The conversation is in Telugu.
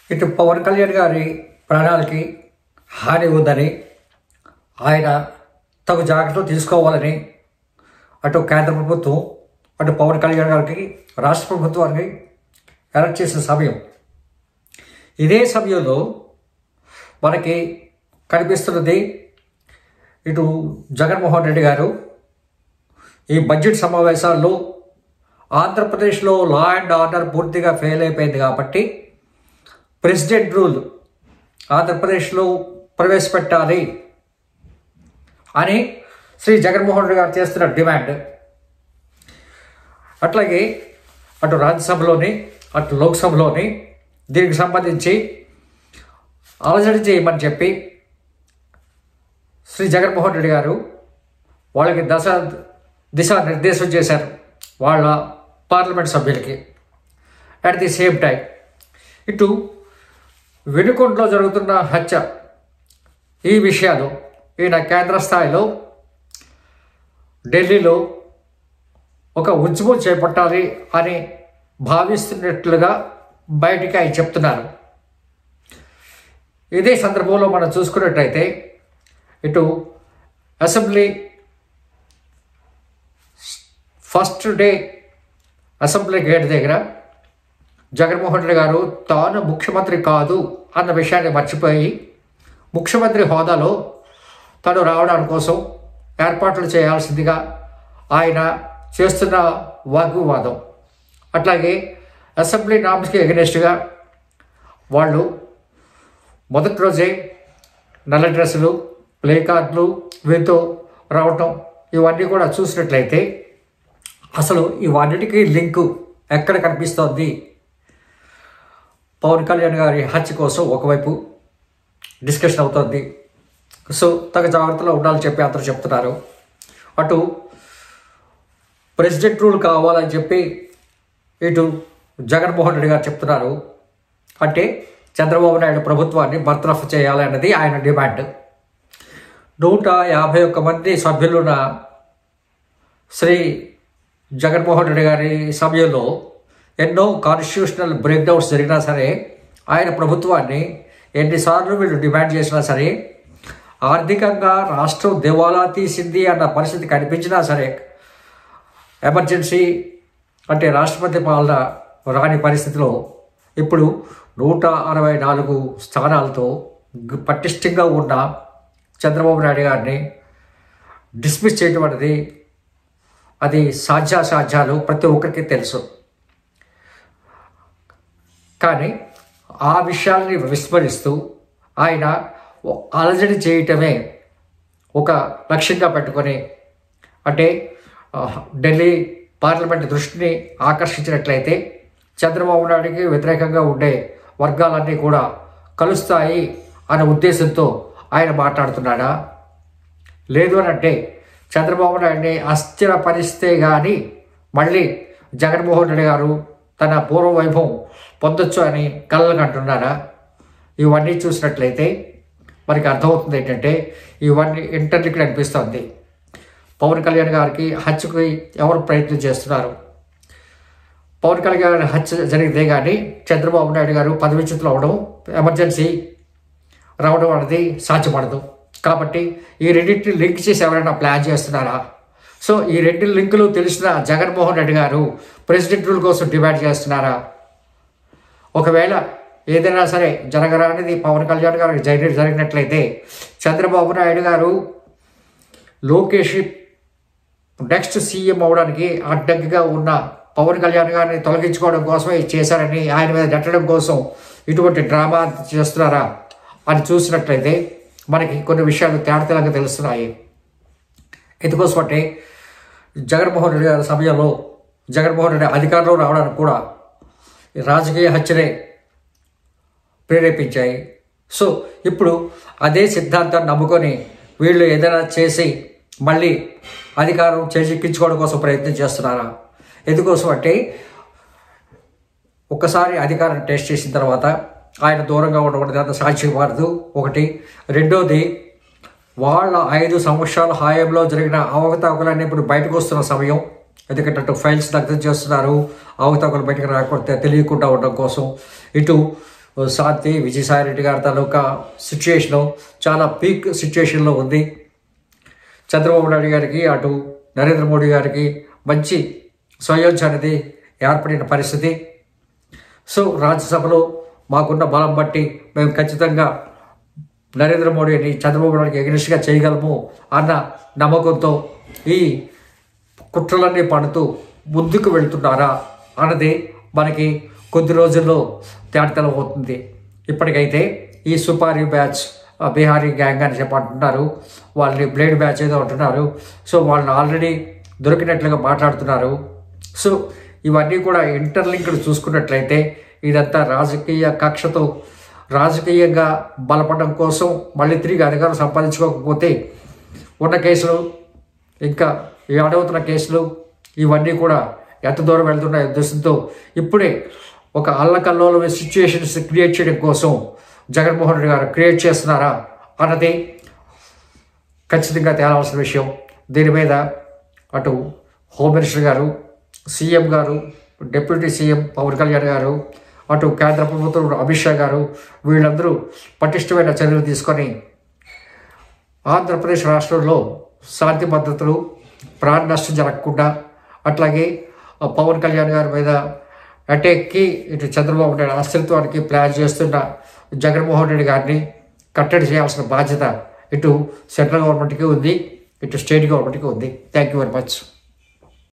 ఇటు పవన్ కళ్యాణ్ గారి ప్రాణాలకి హాని ఉందని ఆయన తగు జాగ్రత్తలు తీసుకోవాలని అటు కేంద్ర ప్రభుత్వం అటు పవన్ కళ్యాణ్ గారికి రాష్ట్ర ప్రభుత్వాన్ని అరెస్ట్ చేసిన సమయం. ఇదే సమయంలో మనకి కనిపిస్తున్నది ఇటు జగన్మోహన్ రెడ్డి గారు ఈ బడ్జెట్ సమావేశాల్లో ఆంధ్రప్రదేశ్లో లా అండ్ ఆర్డర్ పూర్తిగా ఫెయిల్ అయిపోయింది కాబట్టి ప్రెసిడెంట్ రూల్ ఆంధ్రప్రదేశ్లో ప్రవేశపెట్టాలి అని శ్రీ జగన్మోహన్ రెడ్డి గారు చేస్తున్న డిమాండ్. అట్లాగే అటు రాజ్యసభలోని అటు లోక్సభలోని దీనికి సంబంధించి అలజడి చేయమని చెప్పి శ్రీ జగన్మోహన్ రెడ్డి గారు వాళ్ళకి దిశానిర్దేశం చేశారు వాళ్ళ పార్లమెంట్ సభ్యులకి. అట్ ది సేమ్ టైం ఇటు వెనుకొండలో జరుగుతున్న హత్య ఈ విషయాలు ఈయన కేంద్ర స్థాయిలో ఢిల్లీలో ఒక ఉద్యమం చేపట్టాలి అని భావిస్తున్నట్లుగా బయటికి ఆయన చెప్తున్నారు. ఇదే సందర్భంలో మనం చూసుకున్నట్టయితే ఇటు assembly first day assembly gate దగ్గర జగన్మోహన్ రెడ్డి గారు తాను ముఖ్యమంత్రి కాదు అన్న విషయాన్ని మర్చిపోయి ముఖ్యమంత్రి హోదాలో తను రావడానికి కోసం ఏర్పాట్లు చేయాల్సిందిగా ఆయన చేస్తున్న వాగ్వివాదం. అట్లాగే అసెంబ్లీ నామ్స్కి ఎగనెస్ట్గా వాళ్ళు మొదటి రోజే నల్ల డ్రెస్సులు ప్లే కార్డులు వీటితో రావటం ఇవన్నీ కూడా చూసినట్లయితే అసలు ఇవన్నిటికీ లింకు ఎక్కడ కనిపిస్తోంది? పవన్ కళ్యాణ్ గారి హత్య కోసం ఒకవైపు డిస్కషన్ అవుతోంది. సో తగు జాగ్రత్తలో ఉండాలని చెప్పి అందరూ చెప్తున్నారు. అటు ప్రెసిడెంట్ రూల్ కావాలని చెప్పి ఇటు జగన్మోహన్ రెడ్డి గారు చెప్తున్నారు. అంటే చంద్రబాబు నాయుడు ప్రభుత్వాన్ని బర్తరఫ్ చేయాలి అన్నది ఆయన డిమాండ్. 151 మంది సభ్యులున్న శ్రీ జగన్మోహన్ రెడ్డి గారి సమయంలో ఎన్నో కాన్స్టిట్యూషనల్ బ్రేక్డౌన్స్ జరిగినా సరే ఆయన ప్రభుత్వాన్ని ఎన్నిసార్లు వీళ్ళు డిమాండ్ చేసినా సరే ఆర్థికంగా రాష్ట్రం దివాలా తీసింది అన్న పరిస్థితి కనిపించినా సరే ఎమర్జెన్సీ అంటే రాష్ట్రపతి పాలన రాని పరిస్థితిలో ఇప్పుడు 164 స్థానాలతో పటిష్టంగా ఉన్న చంద్రబాబు నాయుడు గారిని డిస్మిస్ చేయడం అనేది అది సాధ్యాసాధ్యాలు ప్రతి ఒక్కరికి తెలుసు. కానీ ఆ విషయాల్ని విస్మరిస్తూ ఆయన అలజడి చేయటమే ఒక లక్ష్యంగా పెట్టుకొని అంటే ఢిల్లీ పార్లమెంట్ దృష్టిని ఆకర్షించినట్లయితే చంద్రబాబు నాయుడికి వ్యతిరేకంగా ఉండే వర్గాలన్నీ కూడా కలుస్తాయి అనే ఉద్దేశంతో ఆయన మాట్లాడుతున్నాడా? లేదు అని అంటే చంద్రబాబు నాయుడిని అస్థిరపరిస్తే కానీ మళ్ళీ జగన్మోహన్ రెడ్డి గారు తన పూర్వ వైభవం పొందొచ్చు అని కలలు అంటున్నారా? ఇవన్నీ చూసినట్లయితే మనకి అర్థమవుతుంది ఏంటంటే ఇవన్నీ ఇంటర్లింక్డ్ అనిపిస్తుంది. పవన్ కళ్యాణ్ గారికి హత్యకు ఎవరు ప్రయత్నం చేస్తున్నారు? పవన్ కళ్యాణ్ గారి హత్య జరిగితే కానీ చంద్రబాబు నాయుడు గారు పదవిచ్యుతులు అవడం ఎమర్జెన్సీ రావడం అనేది సాధ్యపడదు. కాబట్టి ఈ రెండింటిని లింక్ చేసి ఎవరైనా ప్లాన్ చేస్తున్నారా? సో ఈ రెండు లింకులు తెలిసిన జగన్మోహన్ రెడ్డి గారు ప్రెసిడెంట్ రూల్ కోసం డిమాండ్ చేస్తున్నారా? ఒకవేళ ఏదైనా సరే జరగరానిది పవన్ కళ్యాణ్ గారికి జరిగినట్లయితే చంద్రబాబు నాయుడు గారు లోకేష్ నెక్స్ట్ సీఎం అవడానికి అడ్డంకిగా ఉన్న పవన్ కళ్యాణ్ గారిని తొలగించుకోవడం కోసమే చేశారని ఆయన మీద నెట్టడం కోసం ఇటువంటి డ్రామా చేస్తున్నారా అని చూసినట్లయితే మనకి కొన్ని విషయాలు తేటతెల్లంగా తెలుస్తున్నాయి. ఎందుకోసం అంటే జగన్మోహన్ రెడ్డి గారి సమయంలో జగన్మోహన్ రెడ్డి అధికారంలో రావడానికి కూడా రాజకీయ హత్యలే ప్రేరేపించాయి. సో ఇప్పుడు అదే సిద్ధాంతాన్ని నమ్ముకొని వీళ్ళు ఏదైనా చేసి మళ్ళీ అధికారం చేజిక్కించుకోవడం కోసం ప్రయత్నం చేస్తున్నారా? ఎందుకోసం అంటే ఒక్కసారి అధికారం టెస్ట్ చేసిన తర్వాత ఆయన దూరంగా ఉండడం సాధ్యం కాదు ఒకటి. రెండోది వాళ్ళ 5 సంవత్సరాల హాయంలో జరిగిన అవకతవకలన్నీ ఇప్పుడు బయటకు వస్తున్న సమయం. ఎందుకంటే అటు ఫైల్స్ దగ్ధం చేస్తున్నారు, అవకతవకలు బయటకు రాకపోతే తెలియకుండా ఉండడం కోసం. ఇటు శాంతి విజయసాయి రెడ్డి గారి తాలూకా సిచ్యుయేషను చాలా పీక్ సిచ్యుయేషన్లో ఉంది. చంద్రబాబు నాయుడు గారికి అటు నరేంద్ర మోడీ గారికి మంచి సంయోజన అనేది ఏర్పడిన పరిస్థితి. సో రాజ్యసభలో మాకున్న బలం బట్టి మేము ఖచ్చితంగా నరేంద్ర మోడీని చంద్రబాబు నాయుడికి ఎగనిస్ట్గా చేయగలము అన్న నమ్మకంతో ఈ కుట్రలన్నీ పడుతూ ముందుకు వెళ్తున్నారా అన్నది మనకి కొద్ది రోజుల్లో తేటతెలం అవుతుంది. ఇప్పటికైతే ఈ సుపారీ బ్యాచ్ బీహారీ గ్యాంగ్ అని చెప్పంటున్నారు, వాళ్ళని బ్లేడ్ బ్యాచ్ ఏదో అంటున్నారు. సో వాళ్ళని ఆల్రెడీ దొరికినట్లుగా మాట్లాడుతున్నారు. సో ఇవన్నీ కూడా ఇంటర్లింక్డ్ చూసుకున్నట్లయితే ఇదంతా రాజకీయ కక్షతో రాజకీయంగా బలపడడం కోసం మళ్ళీ తిరిగి అధికారం సంపాదించుకోకపోతే ఉన్న కేసులు ఇంకా ఈ అడవుతున్న కేసులు ఇవన్నీ కూడా ఎంత దూరం వెళ్తున్నాయో ఉద్దేశంతో ఇప్పుడే ఒక అల్లకల్లోలమైన సిచ్యుయేషన్స్ క్రియేట్ చేయడం కోసం జగన్మోహన్ రెడ్డి గారు క్రియేట్ చేస్తున్నారా అన్నది ఖచ్చితంగా తేలాల్సిన విషయం. దీని మీద అటు హోమ్ మినిస్టర్ గారు, సీఎం గారు, డిప్యూటీ సీఎం పవన్ కళ్యాణ్ గారు, అటు కేంద్ర ప్రభుత్వం అమిత్ షా గారు వీళ్ళందరూ పటిష్టమైన చర్యలు తీసుకొని ఆంధ్రప్రదేశ్ రాష్ట్రంలో శాంతి భద్రతలు ప్రాణ నష్టం జరగకుండా, అట్లాగే పవన్ కళ్యాణ్ గారి మీద అటాక్కి ఇటు చంద్రబాబు నాయుడు అస్తిత్వానికి ప్లాన్ చేస్తున్న జగన్మోహన్ రెడ్డి గారిని కట్టడి చేయాల్సిన బాధ్యత ఇటు సెంట్రల్ గవర్నమెంట్కి ఉంది, ఇటు స్టేట్ గవర్నమెంట్కి ఉంది. Thank you very much.